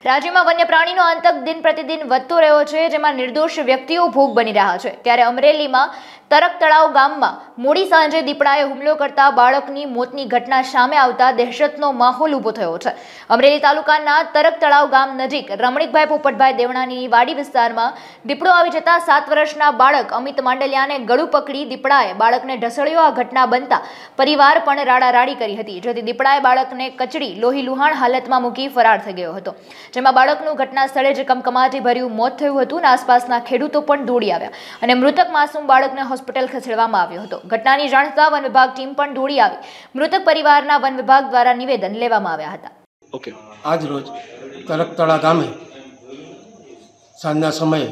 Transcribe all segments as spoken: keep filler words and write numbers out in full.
રાજ્યમાં વન્ય પ્રાણીનો આતંક દિન પ્રતિદિન વધતો રહ્યો છે, જેમાં નિર્દોષ વ્યક્તિઓ ભોગ બની રહ્યા છે। ત્યારે અમરેલીમાં તરક તળાવ ગામમાં મોડી સાંજે દીપડાએ હુમલો કરતા બાળકની મોતની ઘટના સામે આવતા દહેશતનો માહોલ ઊભો થયો છે। અમરેલી તાલુકાના તરક તળાવ ગામ નજીક રમણીકભાઈ પોપટભાઈ દેવણાની વાડી વિસ્તારમાં દીપડો આવી જતા સાત વર્ષના બાળક અમિત માંડલિયાને ગળું પકડી દીપડાએ બાળકને ઢસડ્યો। આ ઘટના બનતા પરિવાર પણ રાડારાડી કરી હતી, જેથી દીપડાએ બાળકને કચડી લોહી લુહાણ હાલતમાં મૂકી ફરાર થઈ ગયો હતો, જેમાં બાળકનું ઘટના સ્થળે જ કમકમાટી ભર્યું મોત થયું હતું અને આસપાસના ખેડૂતો પણ દોડી આવ્યા અને મૃતક માસૂમ બાળકને હોસ્પિટલ ખસેડવામાં આવ્યો હતો। ઘટનાની જાણ થતાં વન વિભાગ ટીમ પણ દોડી આવી મૃતક પરિવારના વન વિભાગ દ્વારા નિવેદન લેવામાં આવ્યા હતા। ઓકે, આજ રોજ તરકતળા ગામે સાંજના સમયે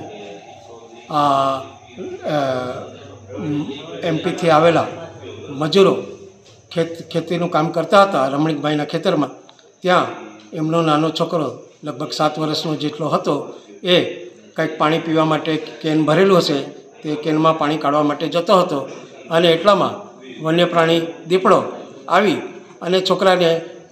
એમપીથી આવેલા મજૂરો ખેત ખેતીનું કામ કરતા હતા રમણીકભાઈના ખેતરમાં। ત્યાં એમનો નાનો છોકરો લગભગ સાત વર્ષનો જેટલો હતો એ કંઈક પાણી પીવા માટે કેન ભરેલું હશે તે કેનમાં પાણી કાઢવા માટે જતો હતો અને એટલામાં વન્ય પ્રાણી દીપડો આવી અને છોકરાને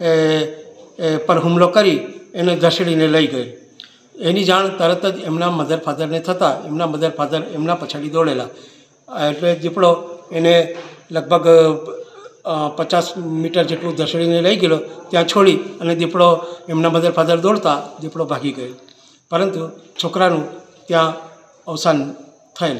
પર હુમલો કરી એને ઘસડીને લઈ ગઈ। એની જાણ તરત જ એમના મધર ફાધરને થતાં એમના મધર ફાધર એમના પછાડી દોડેલા, એટલે દીપડો એને લગભગ પચાસ મીટર જેટલું ધસડીને લઈ ગયેલો, ત્યાં છોડી અને દીપડો એમના મધર ફાધર દોડતા દીપડો ભાગી ગયો, પરંતુ છોકરાનું ત્યાં અવસાન થયેલ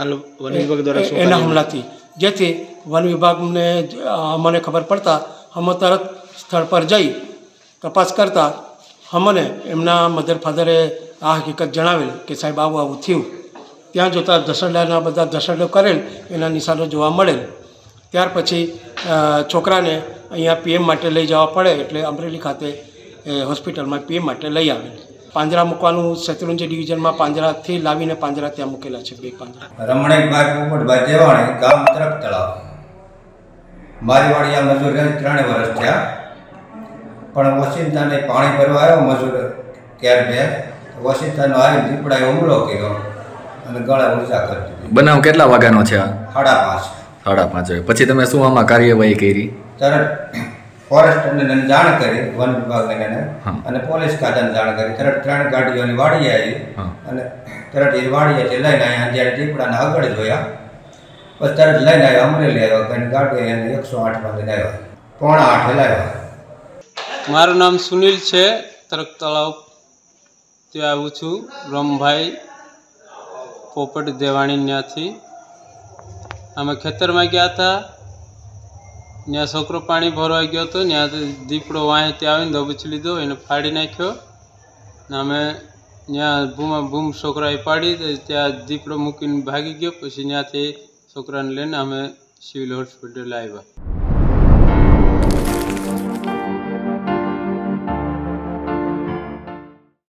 એના હુમલાથી, જેથી વન વિભાગને અમને ખબર પડતા અમે તરત સ્થળ પર જઈ તપાસ કરતા અમને એમના મધર ફાધરે આ હકીકત જણાવેલ કે સાહેબ આવું આવું થયું। ત્યાં જોતાં ધસડાના બધા ધસડો કરેલ એના નિશાનો જોવા મળેલ। ત્યાર પછી છોકરાને અહીંયા પીએમ માટે લઈ જવા પડે એટલે અમરેલી ખાતે હોસ્પિટલમાં પીએમ માટે લઈ આવેલ। પાંજરા મૂકવાનું શેત્રુંજી ડિવિઝનમાં પાંજરાથી લાવીને પાંજરા ત્યાં મૂકેલા છે, બે પાંજરા। રમણીકભાઈ પોપટભાઈ દેવાણી, ગામ તરક તળાવ। મારી વાડી આ મજૂર ત્રણે વર્ષ થયા, પણ વસિંતાને પાણી ભરવા આવ્યો મજૂર ક્યારે બે વસિંતાનો આવી દીપડાએ હુમલો કર્યો અને ગળા ઊંચા કરી દીધી। બનાવ કેટલા વાગ્યાનો છે? સાડા પાંચ સાડા પાંચ વાગે। પછી તમે શું આમાં કાર્યવાહી કરી? તરત ફોરેસ્ટરને જાણ કરી, વન વિભાગને અને પોલીસ ખાતાને જાણ કરી। તરત ત્રણ ગાડીઓની વાડી આવી અને તરત એ વાડીએથી લઈને આવ્યા। જ્યારે દીપડાને આગળ જોયા પછી તરત લઈને આવ્યા અમરેલી આવ્યા, કંઈ ગાડી એને એકસો આઠમાં લઈને આવ્યા, પોણા આઠે લાવ્યા। મારું નામ સુનિલ છે, તરક તળાવ ત્યાં આવું છું। રમભાઈ પોપટ દેવાણી ત્યાંથી અમે ખેતરમાં ગયા હતા, ત્યાં છોકરો પાણી ભરવા ગયો હતો, ત્યાં દીપડો વાંહેથી આવીને દબોચી લીધો, એને ફાડી નાખ્યો ને અમે ત્યાં ભૂમા ભૂમ છોકરાએ પાડી ત્યાં દીપડો મૂકીને ભાગી ગયો। પછી ત્યાંથી છોકરાને લઈને અમે સિવિલ હોસ્પિટલ આવ્યા।